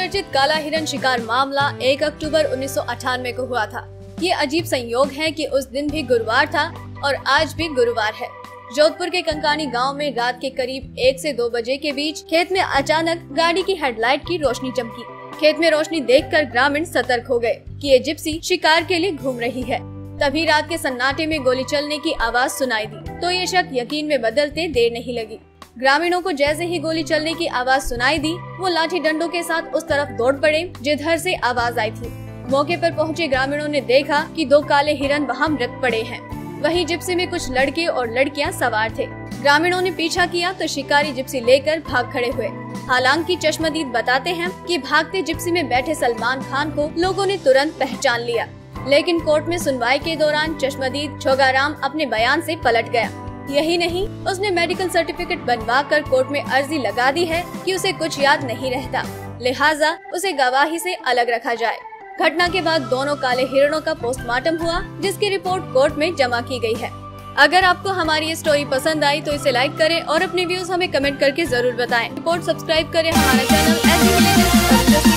चर्चित काला हिरण शिकार मामला 1 अक्टूबर 1998 को हुआ था। ये अजीब संयोग है कि उस दिन भी गुरुवार था और आज भी गुरुवार है। जोधपुर के कंकानी गांव में रात के करीब 1 से 2 बजे के बीच खेत में अचानक गाड़ी की हेडलाइट की रोशनी चमकी। खेत में रोशनी देखकर ग्रामीण सतर्क हो गए कि ये जिप्सी शिकार के लिए घूम रही है। तभी रात के सन्नाटे में गोली चलने की आवाज सुनाई दी तो ये शक यकीन में बदलते देर नहीं लगी। ग्रामीणों को जैसे ही गोली चलने की आवाज सुनाई दी, वो लाठी डंडों के साथ उस तरफ दौड़ पड़े जिधर से आवाज आई थी। मौके पर पहुंचे ग्रामीणों ने देखा कि 2 काले हिरन वहां मृत पड़े हैं। वहीं जिप्सी में कुछ लड़के और लड़कियां सवार थे। ग्रामीणों ने पीछा किया तो शिकारी जिप्सी लेकर भाग खड़े हुए। हालांकि चश्मदीद बताते हैं कि भागते जिप्सी में बैठे सलमान खान को लोगों ने तुरंत पहचान लिया, लेकिन कोर्ट में सुनवाई के दौरान चश्मदीद छोगाराम अपने बयान से पलट गया। यही नहीं, उसने मेडिकल सर्टिफिकेट बनवा कर कोर्ट में अर्जी लगा दी है कि उसे कुछ याद नहीं रहता, लिहाजा उसे गवाही से अलग रखा जाए। घटना के बाद दोनों काले हिरणों का पोस्टमार्टम हुआ, जिसकी रिपोर्ट कोर्ट में जमा की गई है। अगर आपको हमारी ये स्टोरी पसंद आई तो इसे लाइक करें और अपने व्यूज हमें कमेंट करके जरूर बताएं। रिपोर्ट सब्सक्राइब करें हमारा चैनल ऐसी ही लेटेस्ट